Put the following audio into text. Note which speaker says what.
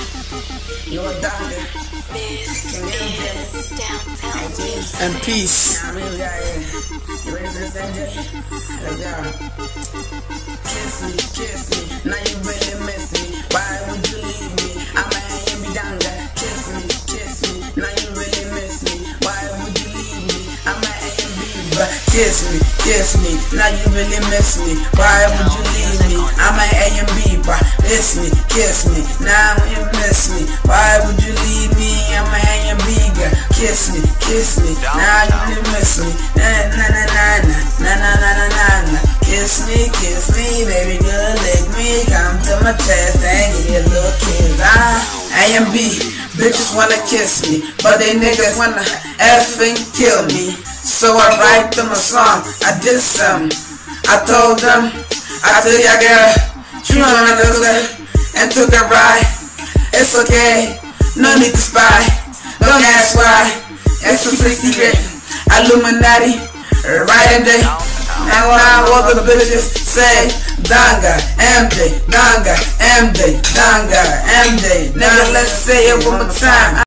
Speaker 1: And peace.
Speaker 2: Kiss me, now you really miss me. Why would you leave me? I'm a Mbidanga. Kiss me, now you really miss me. Why would you leave me? I'm a Mbidanga. Kiss me, now you really miss me. Why would you leave me? I'm a Mbidanga. Kiss me, now you miss me. Why would you leave me? I'm a Mbidanga. Kiss me, now you really miss me. Na na na na na na na na na na. Kiss me, baby girl, lick me, come to my chest and give me a little kiss. A&B, bitches wanna kiss me, but they niggas wanna effing kill me. So I write them a song, I did some. I told them, I tell ya girl, she wanna do it, and took a ride. It's okay, no need to spy, don't ask why. It's a secret, Illuminati, right in there. And when I walk the bitches say Danga, MJ, Danga, MJ, Danga, MJ. Nigga, let's say it one more time.